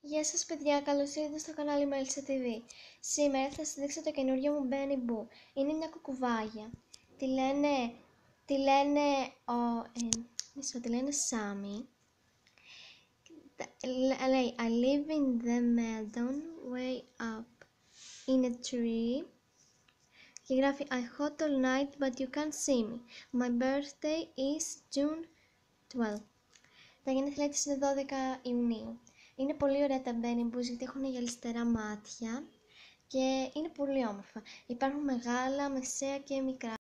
Γεια σας παιδιά, καλώς ήρθατε στο κανάλι Melissa TV. Σήμερα θα σας δείξω το καινούριο μου Benny Boo. Είναι μια κουκουβάγια. Τη λένε Σάμι. Λέει I live in the meadow way up in a tree. Και γράφει I hot all night but you can't see me. My birthday is June 12. Τα γενέθλιά της είναι 12 Ιουνίου. Είναι πολύ ωραία τα Benny Boos γιατί έχουν γυαλιστερά μάτια και είναι πολύ όμορφα. Υπάρχουν μεγάλα, μεσαία και μικρά.